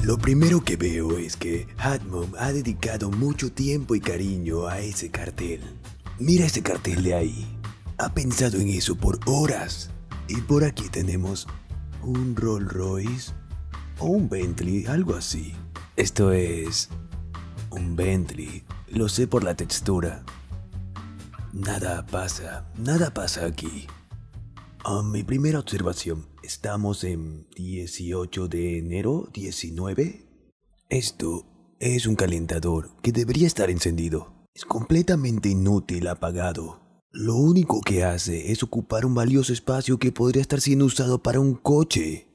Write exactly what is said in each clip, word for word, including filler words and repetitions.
Lo primero que veo es que Hatmom ha dedicado mucho tiempo y cariño a ese cartel. Mira ese cartel de ahí. Ha pensado en eso por horas. Y por aquí tenemos un Rolls Royce o un Bentley, algo así. Esto es un Bentley. Lo sé por la textura. Nada pasa, nada pasa aquí. A mi primera observación, estamos en dieciocho de enero, diecinueve. Esto es un calentador que debería estar encendido. Es completamente inútil apagado. Lo único que hace es ocupar un valioso espacio que podría estar siendo usado para un coche.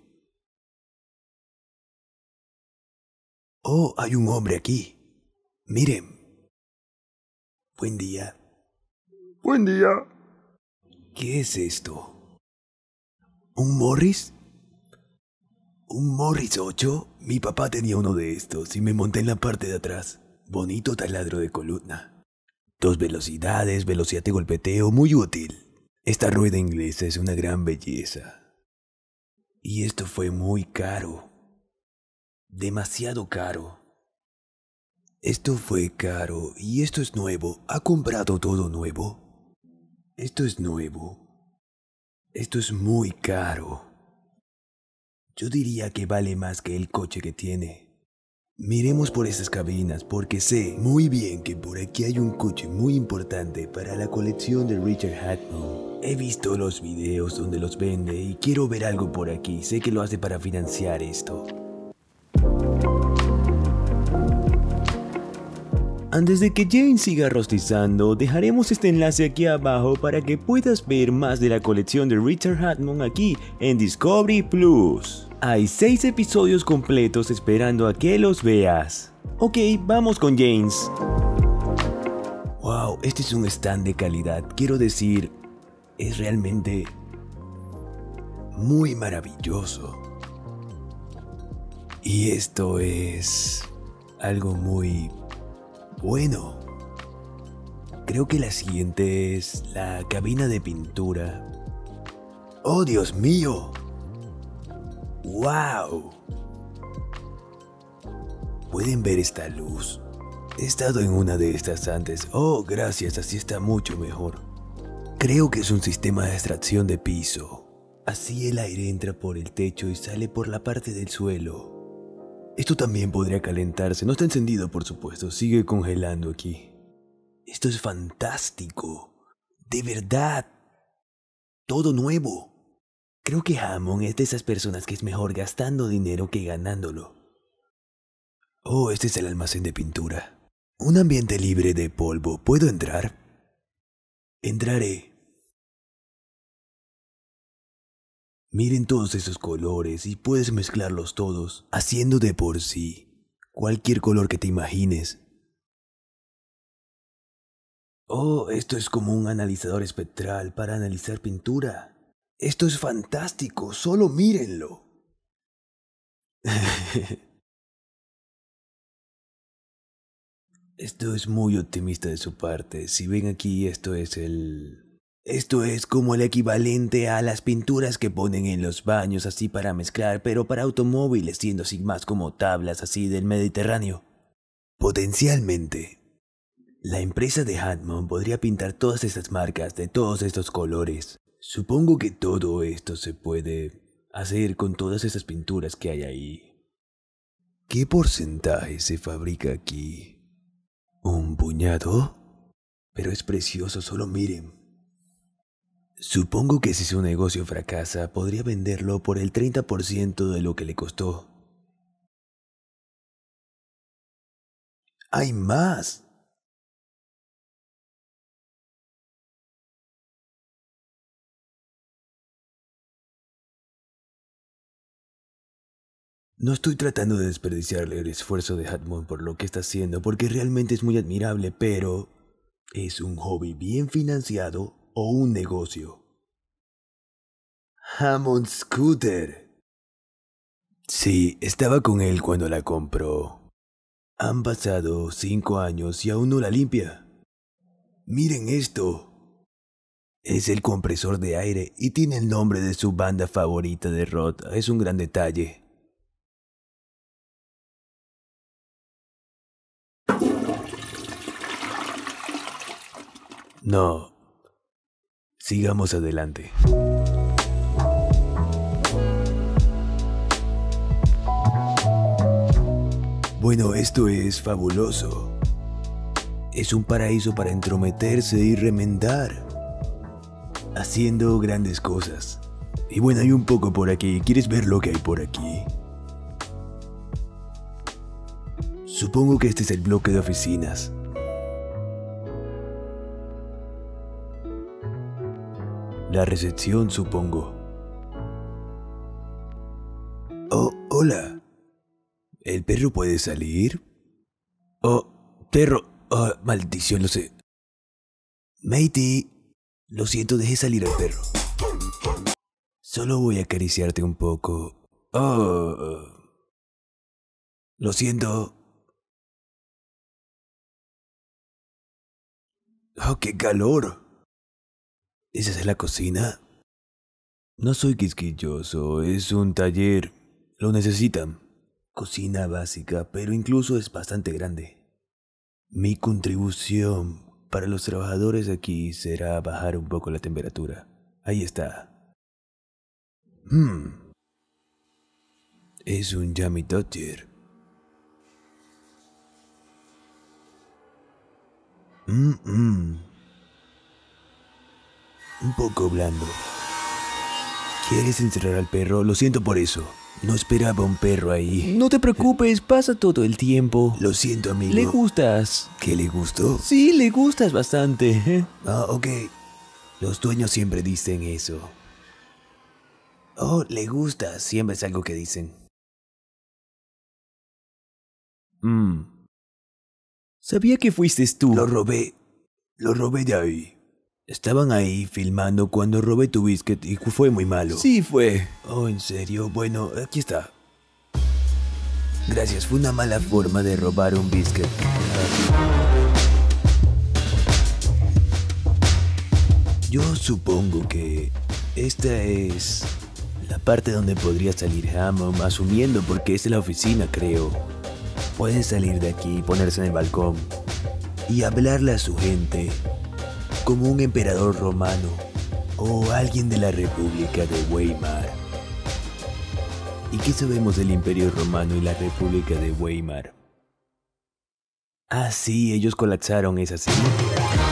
Oh, hay un hombre aquí. Miren. Buen día. Buen día. ¿Qué es esto? ¿Un Morris? ¿Un Morris ocho? Mi papá tenía uno de estos y me monté en la parte de atrás. Bonito taladro de columna. Dos velocidades, velocidad de golpeteo, muy útil. Esta rueda inglesa es una gran belleza. Y esto fue muy caro. Demasiado caro. Esto fue caro y esto es nuevo. ¿Ha comprado todo nuevo? Esto es nuevo. Esto es muy caro. Yo diría que vale más que el coche que tiene. Miremos por esas cabinas porque sé muy bien que por aquí hay un coche muy importante para la colección de Richard Hatmom. He visto los videos donde los vende y quiero ver algo por aquí. Sé que lo hace para financiar esto. Antes de que Jane siga rostizando, dejaremos este enlace aquí abajo para que puedas ver más de la colección de Richard Hatmom aquí en Discovery Plus. Hay seis episodios completos esperando a que los veas. Ok, vamos con James. Wow, este es un stand de calidad. Quiero decir, es realmente muy maravilloso. Y esto es algo muy bueno. Creo que la siguiente es la cabina de pintura. ¡Oh, Dios mío! ¡Wow! ¿Pueden ver esta luz? He estado en una de estas antes. Oh, gracias, así está mucho mejor. Creo que es un sistema de extracción de piso. Así el aire entra por el techo y sale por la parte del suelo. Esto también podría calentarse. No está encendido, por supuesto. Sigue congelando aquí. Esto es fantástico. De verdad. Todo nuevo. Creo que Hammond es de esas personas que es mejor gastando dinero que ganándolo. Oh, este es el almacén de pintura. Un ambiente libre de polvo. ¿Puedo entrar? Entraré. Miren todos esos colores y puedes mezclarlos todos, haciendo de por sí cualquier color que te imagines. Oh, esto es como un analizador espectral para analizar pintura. Esto es fantástico, solo mírenlo. Esto es muy optimista de su parte. Si ven aquí, esto es el... Esto es como el equivalente a las pinturas que ponen en los baños así para mezclar, pero para automóviles, siendo así más como tablas así del Mediterráneo. Potencialmente, la empresa de Hatmom podría pintar todas estas marcas de todos estos colores. Supongo que todo esto se puede hacer con todas esas pinturas que hay ahí. ¿Qué porcentaje se fabrica aquí? ¿Un puñado? Pero es precioso, solo miren. Supongo que si su negocio fracasa, podría venderlo por el treinta por ciento de lo que le costó. ¡Hay más! No estoy tratando de desperdiciarle el esfuerzo de Hatmom por lo que está haciendo, porque realmente es muy admirable, pero ¿es un hobby bien financiado o un negocio? Hammond Scooter. Sí, estaba con él cuando la compró. Han pasado cinco años y aún no la limpia. Miren esto. Es el compresor de aire y tiene el nombre de su banda favorita de rock. Es un gran detalle. No. Sigamos adelante. Bueno, esto es fabuloso. Es un paraíso para entrometerse y remendar, haciendo grandes cosas. Y bueno, hay un poco por aquí. ¿Quieres ver lo que hay por aquí? Supongo que este es el bloque de oficinas. La recepción, supongo. Oh, hola. ¿El perro puede salir? Oh, perro. Oh, maldición, lo sé. Matey, lo siento, dejé salir al perro. Solo voy a acariciarte un poco. Oh, lo siento. Oh, qué calor. ¿Esa es la cocina? No soy quisquilloso, es un taller. Lo necesitan. Cocina básica, pero incluso es bastante grande. Mi contribución para los trabajadores aquí será bajar un poco la temperatura. Ahí está. Hmm. Es un Yummy Dodger. Mmm. Mm. Un poco blando. ¿Quieres encerrar al perro? Lo siento por eso. No esperaba un perro ahí. No te preocupes, pasa todo el tiempo. Lo siento, amigo. Le gustas. ¿Qué le gustó? Sí, le gustas bastante. Ah, ok. Los dueños siempre dicen eso. Oh, le gusta. Siempre es algo que dicen. Mmm. Sabía que fuiste tú. Lo robé. Lo robé de ahí. Estaban ahí filmando cuando robé tu biscuit y fue muy malo. Sí, fue. Oh, ¿en serio? Bueno, aquí está. Gracias, fue una mala forma de robar un biscuit. Yo supongo que esta es la parte donde podría salir Hammond, asumiendo porque es la oficina, creo. Puede salir de aquí, ponerse en el balcón y hablarle a su gente como un emperador romano o alguien de la República de Weimar. ¿Y qué sabemos del Imperio Romano y la República de Weimar? Ah, sí, ellos colapsaron, ¿es así?